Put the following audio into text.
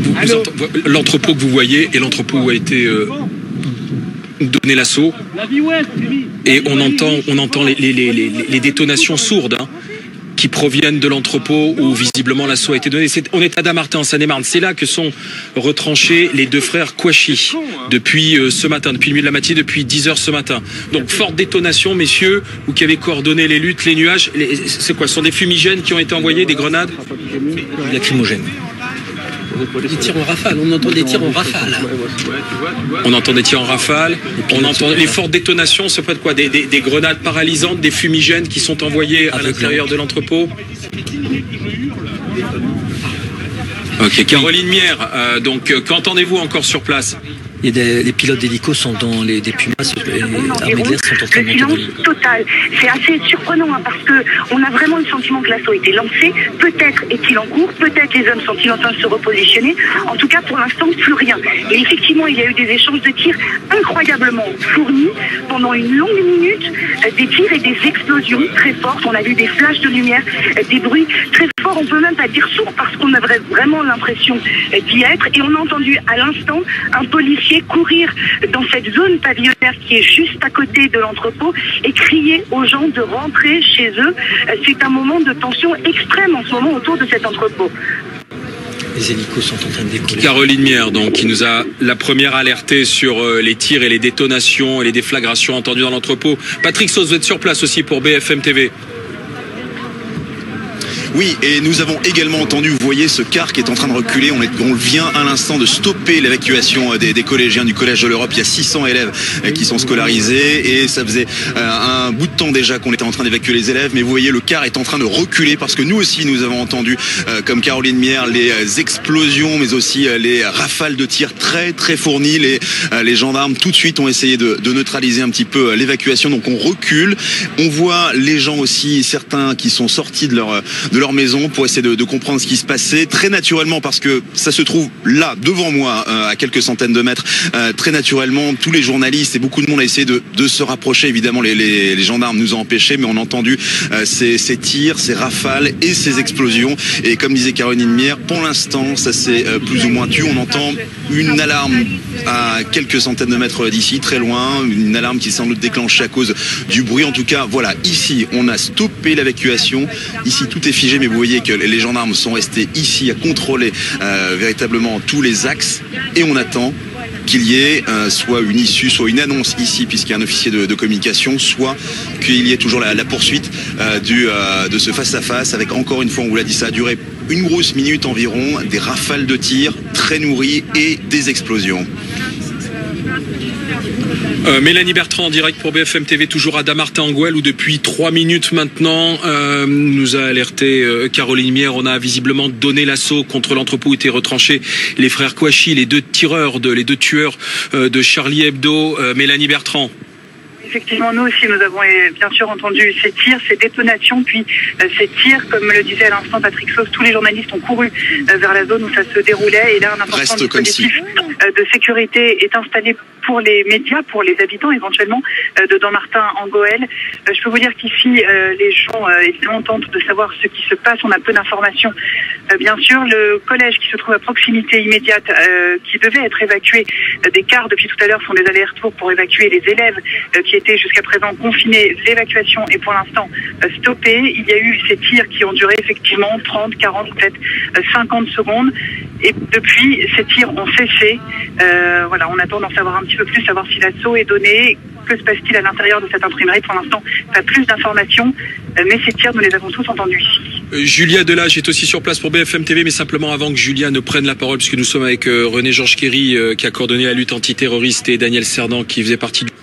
l'entrepôt que vous voyez est l'entrepôt où a été donné l'assaut. Et on entend les détonations sourdes qui proviennent de l'entrepôt où visiblement l'assaut a été donné. On est à Dammartin, en Seine-et-Marne. C'est là que sont retranchés les deux frères Kouachi depuis ce matin, depuis le milieu de la matinée, depuis 10h ce matin. Donc forte détonation, messieurs, vous qui avez coordonné les luttes, les nuages. C'est quoi? Ce sont des fumigènes qui ont été envoyés, des grenades? Lacrymogènes. Des tirs en rafale, on entend des tirs en rafale. On entend des tirs en rafale, on entend les fortes détonations, ça peut être quoi? Des grenades paralysantes, des fumigènes qui sont envoyés à l'intérieur de l'entrepôt. Ok, Caroline Mière, donc qu'entendez-vous encore sur place? Les pilotes d'hélico sont dans des Pumas et armées de l'air sont en train de monter. Silence total. C'est assez surprenant parce qu'on a vraiment le sentiment que l'assaut a été lancé. Peut-être est-il en cours, peut-être les hommes sont-ils en train de se repositionner. En tout cas, pour l'instant, plus rien. Et effectivement, il y a eu des échanges de tirs incroyablement fournis pendant une longue minute, des tirs et des explosions très fortes. On a vu des flashs de lumière, des bruits très forts. On peut même pas dire sourds parce qu'on avait vraiment l'impression d'y être. Et on a entendu à l'instant un policier courir dans cette zone pavillonnaire qui est juste à côté de l'entrepôt et crier aux gens de rentrer chez eux. C'est un moment de tension extrême en ce moment autour de cet entrepôt. Les hélicos sont en train de décoller. Caroline Mière, donc, qui nous a la première alerté sur les tirs et les détonations et les déflagrations entendues dans l'entrepôt. Patrick Sauce, vous êtes sur place aussi pour BFM TV. Oui, et nous avons également entendu, vous voyez, ce car qui est en train de reculer. On vient à l'instant de stopper l'évacuation des collégiens du Collège de l'Europe. Il y a 600 élèves qui sont scolarisés et ça faisait un bout de temps déjà qu'on était en train d'évacuer les élèves. Mais vous voyez, le car est en train de reculer parce que nous aussi, nous avons entendu, comme Caroline Mière, les explosions, mais aussi les rafales de tirs très très fournies. Les gendarmes tout de suite ont essayé de neutraliser un petit peu l'évacuation. Donc on recule. On voit les gens aussi, certains qui sont sortis de leur maison pour essayer de comprendre ce qui se passait très naturellement parce que ça se trouve là devant moi à quelques centaines de mètres. Très naturellement, tous les journalistes et beaucoup de monde a essayé de se rapprocher. Évidemment, les gendarmes nous ont empêchés, mais on a entendu ces tirs, ces rafales et ces explosions. Et comme disait Caroline Mière, pour l'instant, ça s'est plus ou moins tué. On entend une alarme à quelques centaines de mètres d'ici, très loin, une alarme qui s'est sans doute déclenchée à cause du bruit. En tout cas, voilà, ici, on a stoppé l'évacuation. Ici, tout est figé, mais vous voyez que les gendarmes sont restés ici à contrôler véritablement tous les axes et on attend qu'il y ait soit une issue, soit une annonce ici puisqu'il y a un officier de communication, soit qu'il y ait toujours la poursuite de ce face-à-face avec, encore une fois, on vous l'a dit, ça a duré une grosse minute environ, des rafales de tirs très nourries et des explosions. Mélanie Bertrand en direct pour BFM TV, toujours à Dammartin en Gouel où depuis 3 minutes maintenant nous a alerté Caroline Mière. On a visiblement donné l'assaut contre l'entrepôt où étaient retranchés les frères Kouachi, les deux tueurs de Charlie Hebdo. Mélanie Bertrand. Effectivement, nous aussi, nous avons bien sûr entendu ces tirs, ces détonations, puis ces tirs, comme le disait à l'instant Patrick Sauce, tous les journalistes ont couru vers la zone où ça se déroulait et là un important dispositif de sécurité est installé pour les médias, pour les habitants éventuellement de Dammartin en Goël. Je peux vous dire qu'ici, les gens évidemment tentent de savoir ce qui se passe. On a peu d'informations. Bien sûr, le collège qui se trouve à proximité immédiate, qui devait être évacué, des cars depuis tout à l'heure font des allers-retours pour évacuer les élèves qui étaient jusqu'à présent confinés. L'évacuation est pour l'instant stoppée. Il y a eu ces tirs qui ont duré effectivement 30, 40, peut-être 50 secondes. Et depuis, ces tirs ont cessé. Voilà, on attend d'en savoir un petit peu plus, savoir si l'assaut est donné. Que se passe-t-il à l'intérieur de cette imprimerie? Pour l'instant, pas plus d'informations, mais ces tirs, nous les avons tous entendus ici. Julia Delage est aussi sur place pour BFM TV, mais simplement avant que Julia ne prenne la parole, puisque nous sommes avec René Georges Kéry, qui a coordonné la lutte antiterroriste, et Daniel Cerdan, qui faisait partie du